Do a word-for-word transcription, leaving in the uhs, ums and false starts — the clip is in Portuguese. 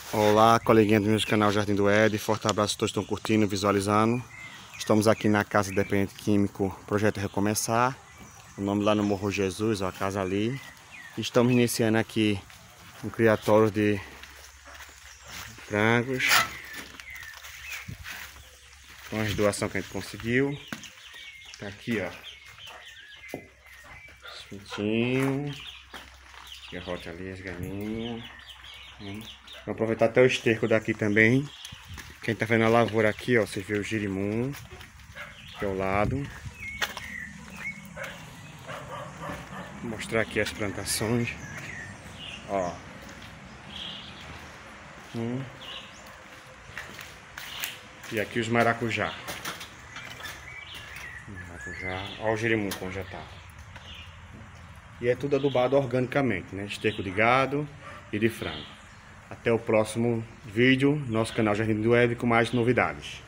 Olá, coleguinha do meu canal Jardim do Ed, forte abraço a todos que estão curtindo, visualizando. Estamos aqui na Casa Dependente Químico, Projeto Recomeçar. O nome lá no Morro Jesus, ó, a casa ali. Estamos iniciando aqui um criatório de frangos. Com as doações que a gente conseguiu. Tá aqui, ó. Os pintinhos. Garrote ali, as galinhas. Hum. Vou aproveitar até o esterco daqui também. Quem tá vendo a lavoura aqui, ó, você vê o girimum aqui ao lado. Vou mostrar aqui as plantações. Ó. Hum. E aqui os maracujá. Maracujá. Ó o girimum como já tá. E é tudo adubado organicamente, né? Esterco de gado e de frango. Até o próximo vídeo, nosso canal Jardim do Ed, com mais novidades.